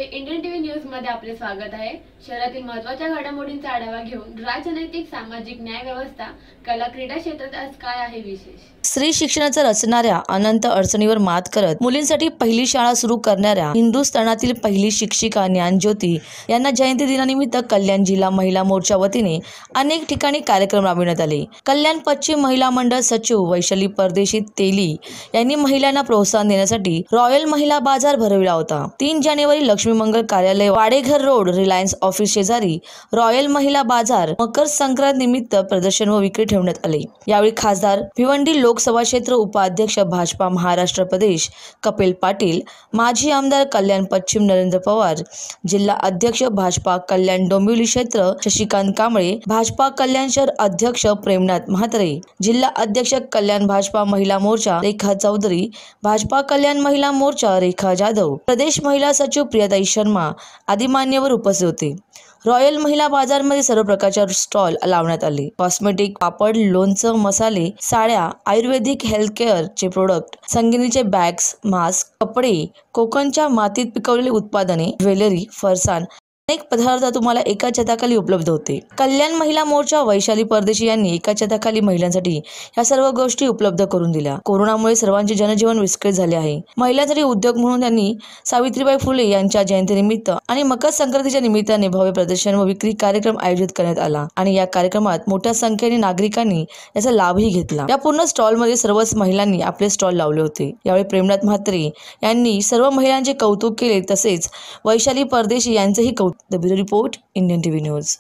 Indian TV news मध्ये आपले स्वागत आहे। शहरातील महत्त्वाच्या घडामोडींचा आढावा घेऊन राजनैतिक, सामाजिक, न्याय व्यवस्था, कला, क्रीडा क्षेत्रात आज काय आहे विशेष। स्त्री शिक्षणाचा रचणाऱ्या अनंत अडचणीवर मात करत मुलींसाठी पहिली शाळा सुरू करणाऱ्या हिंदुस्थानातील पहिली शिक्षिका ज्ञानज्योती यांना जयंती दिनानिमित्त कल्याण जिल्हा महिला मोर्चा वतीने अनेक ठिकाणी कार्यक्रम राबविण्यात आले। कल्याण पश्चिम महिला मंडळ सचिव वैशाली परदेशी तेली यांनी महिलांना प्रोत्साहन देण्यासाठी रॉयल महिला बाजार भरविला होता। 3 जानेवारी Lakshmi Mangal Karyalay, Wadeghar road, Reliance office शेजारी रॉयल महिला बाजार मकर संक्रांत निमित्त प्रदर्शन व विक्री ठेवण्यात आले। यावेळी खासदार भिवंडी लोकसभा क्षेत्र उपाध्यक्ष भाजपा महाराष्ट्र प्रदेश कपिल पाटील, माजी आमदार कल्याण पश्चिम नरेंद्र पवार, जिल्हा अध्यक्ष भाजपा कल्याण डोंबिवली क्षेत्र शशिकांत कांबळे, भाजपा कल्याण शहर अध्यक्ष प्रेमनाथ म्हात्रे, जिल्हा अध्यक्ष कल्याण भाजपा महिला मोर्चा रेखा चौधरी, भाजपा कल्याण महिला मोर्चा रेखा जाधव, प्रदेश महिला सचिव प्रियाताई शर्मा आदी मान्यवर उपस्थित होते। रॉयल महिला बाजार मध्ये सर्व प्रकारच्या स्टॉल लावण्यात आले। कॉस्मेटिक, पापड, लोणचं, मसाले, साड्या, आयुर्वेदिक हेल्थ केअर चे प्रोडक्ट, संगिनीचे बॅग्स, मास्क, कपडे, कोकणच्या मातीत पिकवलेली उत्पादने, ज्वेलरी, फरसाण अनेक पदार्थ तुम्हाला एका छताखाली उपलब्ध होते। कल्याण महिला मोर्चा वैशाली परदेशी यांनी एका छताखाली महिलांसाठी या सर्व गोष्टी उपलब्ध करून दिल्या। कोरोनामुळे सर्वांचे जनजीवन विस्कळीत झाले आहे। महिलांसाठी उद्योग म्हणून त्यांनी सावित्रीबाई फुले यांच्या जयंतीनिमित्त आणि मकर संक्रांतीच्या निमित्ताने भव्य प्रदर्शन व विक्री कार्यक्रम आयोजित करण्यात आला आणि या कार्यक्रमात मोठ्या संख्येने नागरिकांनी याचा लाभही घेतला। या पूर्ण स्टॉल मध्ये सर्वच महिलांनी आपले स्टॉल लावले होते। यावेळी प्रेमनाथ म्हात्रे यांनी सर्व महिलांचे कौतुक केले, तसेच वैशाली परदेशी यांचेही कौतुक। The Bureau Report, Indian TV News.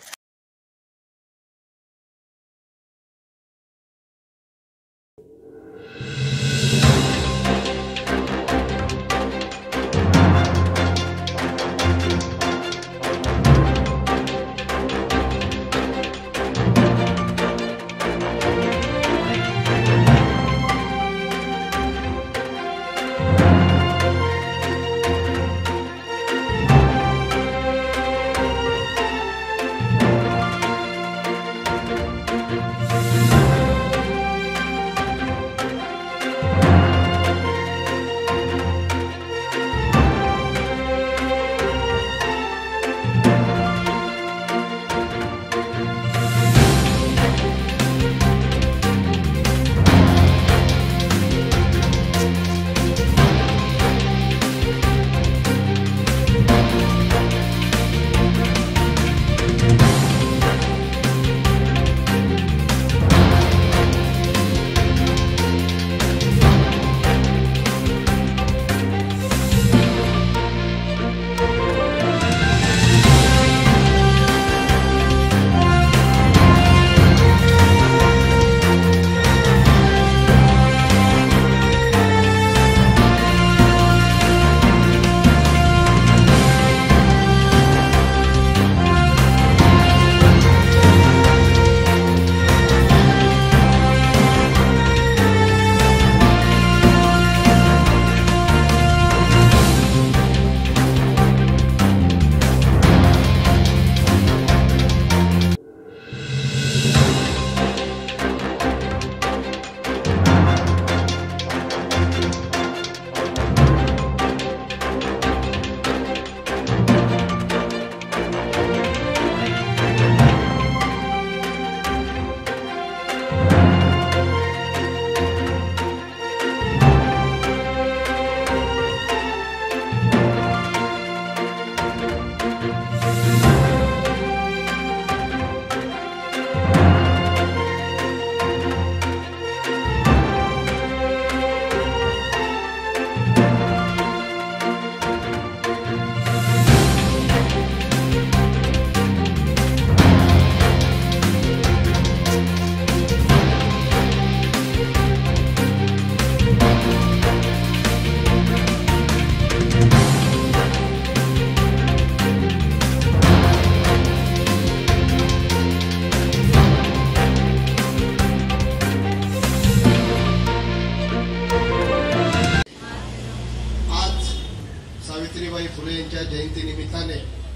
Savitribai Phule यांच्या जयंती निमित्ताने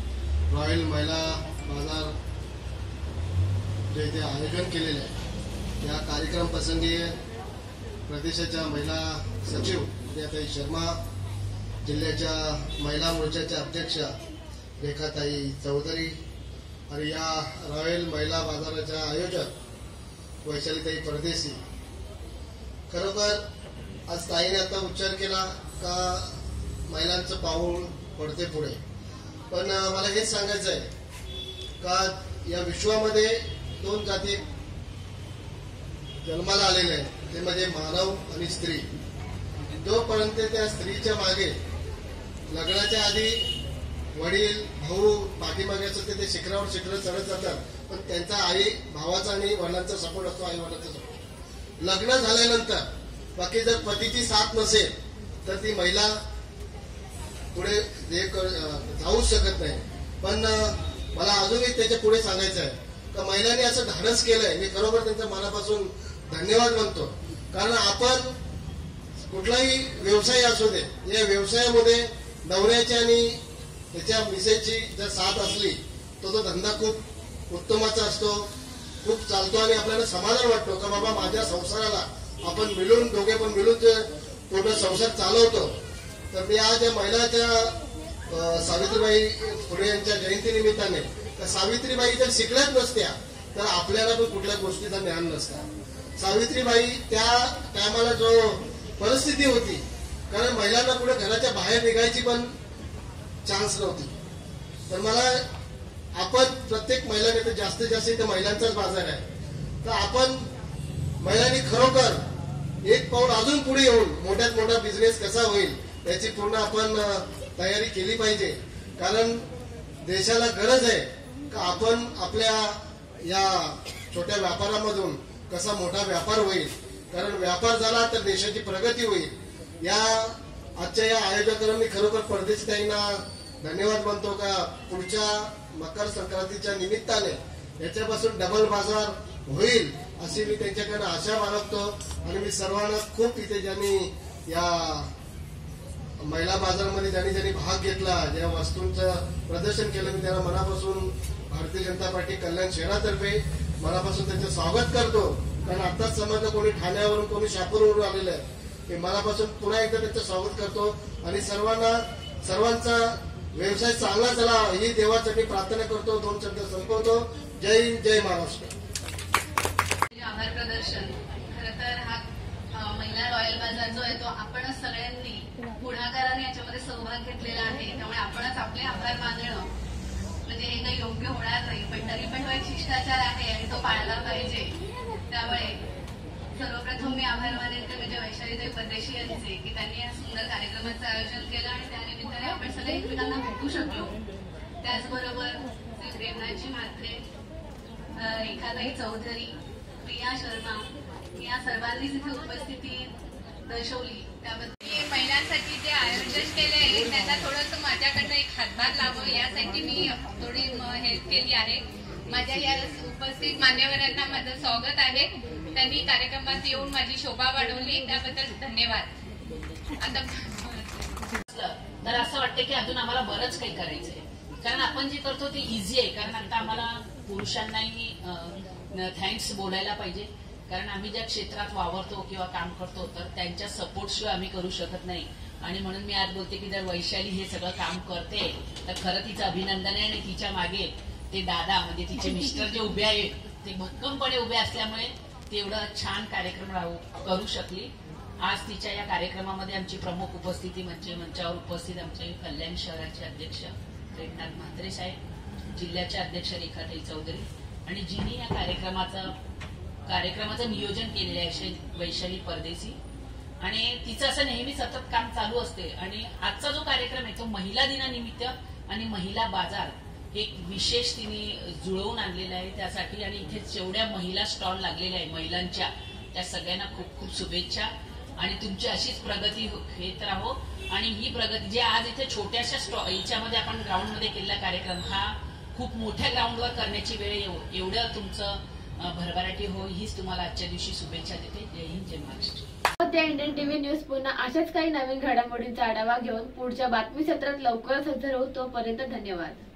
रॉयल महिला बाजार जे इथे आयोजन केलेले आहे या कार्यक्रम प्रसंगी प्रदेशाच्या महिला सचिव प्रियाताई शर्मा, जिल्ह्याच्या महिला मोर्चाच्या अध्यक्षा रेखाताई चौधरी आणि या रॉयल महिला बाजाराच्या आयोजक वैशालीताई परदेशी, खरोखर आज ताईने आता उच्चार केला का महिलांचं पाऊल पडते पुढे, पण मला हेच सांगायचं आहे का या विश्वामध्ये दोन जाती जन्माला आलेल्या आहेत, ते म्हणजे मानव आणि स्त्री. जोपर्यंत त्या स्त्रीच्या मागे लग्नाच्या आधी वडील भाऊ पाठीमागे असतात ते शिखरावर शिखर चढत जातात, पण त्यांचा आई भावाचा आणि वडिलांचा सपोर्ट असतो, आई वडिलांचा सपोर्ट. लग्न झाल्यानंतर बाकी जर पतीची साथ नसेल तर ती महिला पुढे जाऊ शकत नाही. पण मला अजूनही त्याच्या पुढे सांगायचं आहे का महिलांनी असं धाडस केलंय, मी खरोखर त्यांच्या मनापासून धन्यवाद मानतो. कारण आपण कुठलाही व्यवसाय असू दे, या व्यवसायामध्ये नवऱ्याची आणि त्याच्या मिसेसची जर साथ असली तो धंदा खूप उत्तमाचा असतो, खूप चालतो आणि आपल्याला समाधान वाटतो का बाबा माझ्या संसाराला आपण मिळून दोघे पण मिळून पूर्ण संसार चालवतो. तर मी आज या महिलाच्या सावित्रीबाई फुले यांच्या जयंती निमित्ताने सावित्रीबाई जर शिकल्याच नसत्या तर आपल्याला पण कुठल्या गोष्टीचं ज्ञान नसतं. सावित्रीबाई त्या टायमाला जो परिस्थिती होती, कारण महिलांना पुढे घराच्या बाहेर निघायची पण चान्स नव्हती. तर मला आपण प्रत्येक महिलाने तर जास्तीत जास्त इथे महिलांचाच बाजार आहे, तर आपण महिलांनी खरोखर एक पाऊल अजून पुढे येऊन मोठ्यात मोठा बिझनेस कसा होईल याची पूर्ण आपण तयारी केली पाहिजे. कारण देशाला गरज आहे का आपण आपल्या या छोट्या व्यापारामधून कसा मोठा व्यापार होईल, कारण व्यापार झाला तर देशाची प्रगती होईल. या आजच्या या आयोजकांनी खरोखर परदेशीताईंना धन्यवाद मानतो का पुढच्या मकर संक्रांतीच्या निमित्ताने याच्यापासून डबल बाजार होईल अशी मी त्यांच्याकडे आशा बाळगतो. आणि मी सर्वांना खूप इथे ज्यांनी या महिला बाजारामध्ये ज्यांनी भाग घेतला, ज्या वस्तूंचं प्रदर्शन केलं, मी त्यांना मनापासून भारतीय जनता पार्टी कल्याण शहरातर्फे मनापासून त्यांचं स्वागत करतो. कारण आताच समजलं कोणी ठाण्यावरून कोणी शापूरवरून आलेलं आहे, मी मनापासून पुन्हा एकदा त्यांचं स्वागत करतो आणि सर्वांचा व्यवसाय चांगला चला ही देवासाठी प्रार्थना करतो. 2 शब्द संपवतो. जय हिंद, जय महाराष्ट्र. आभार प्रदर्शन. खरं तर हा महिला रॉयल बाजार जो आहे तो आपणच सगळ्यांनी पुढाकाराने याच्यामध्ये सहभाग घेतलेला आहे, त्यामुळे आपणच आपले आभार मानणं म्हणजे हे काही योग्य होणार नाही, पण तरी पण तो एक शिष्टाचार आहे आणि तो पाळला पाहिजे. त्यामुळे सर्वप्रथम मी आभार मानेन ते म्हणजे वैशालीताई परदेशी यांचे की त्यांनी या सुंदर कार्यक्रमाचं आयोजन केलं आणि त्यानिमित्ताने आपण सगळे एकमेकांना भेटू शकलो. त्याचबरोबर श्री प्रेमनाथजी म्हात्रे, रेखाताई चौधरी, प्रिया शर्मा या सर्वांनीच इथे उपस्थिती दर्शवली. त्याबद्दल महिलांसाठी जे आयोजन केलंय त्यांना थोडंसं माझ्याकडनं एक हातभार लावावं यासाठी मी थोडी हेल्प केली आहे. माझ्या या उपस्थित मान्यवरांना माझं स्वागत आहे. त्यांनी कार्यक्रमात येऊन माझी शोभा वाढवली त्याबद्दल धन्यवाद. आता तर असं वाटतं की अजून आम्हाला बरंच काही करायचंय, कारण आपण जे करतो ते इझी आहे. कारण आता आम्हाला पुरुषांनाही थँक्स बोलायला पाहिजे, कारण आम्ही ज्या क्षेत्रात वावरतो किंवा काम करतो तर त्यांच्या सपोर्टशिवाय आम्ही करू शकत नाही. आणि म्हणून मी आज बोलते की जर वैशाली हे सगळं काम करते तर खरं तिचं अभिनंदन आहे. आणि तिच्या मागे ते दादा म्हणजे तिचे मिस्टर जे उभे आहेत ते भक्कमपणे उभे असल्यामुळे तेवढं छान कार्यक्रम करू शकली. आज तिच्या या कार्यक्रमामध्ये आमची प्रमुख उपस्थिती म्हणजे मंचावर उपस्थित आमचे कल्याण शहराचे अध्यक्ष प्रेमनाथ म्हात्रे साहेब, जिल्ह्याचे अध्यक्ष रेखाताई चौधरी आणि जिनी या कार्यक्रमाचं नियोजन केलेलं आहे वैशाली परदेशी. आणि तिचं असं नेहमी सतत काम चालू असते. आणि आजचा जो कार्यक्रम आहे तो महिला दिनानिमित्त आणि महिला बाजार एक विशेष तिने जुळवून आणलेला आहे त्यासाठी. आणि इथे जेवढ्या महिला स्टॉल लागलेल्या आहे महिलांच्या, त्या सगळ्यांना खूप खूप शुभेच्छा आणि तुमची अशीच प्रगती घेत राहो. आणि ही प्रगती जे आज इथे छोट्याशा याच्यामध्ये आपण ग्राउंडमध्ये केलेला कार्यक्रम हा खूप मोठ्या ग्राउंडवर करण्याची वेळ एवढं तुमचं भरभराटी हो हीच तुम्हाला आजच्या दिवशी शुभेच्छा देते. जय हिंद, जय महाराष्ट्र. त्या इंडियन टीव्ही न्यूज पुन्हा अशाच काही नवीन घडामोडींचा आढावा घेऊन पुढच्या बातमी सत्रात लवकरच हजर होऊ. तोपर्यंत धन्यवाद.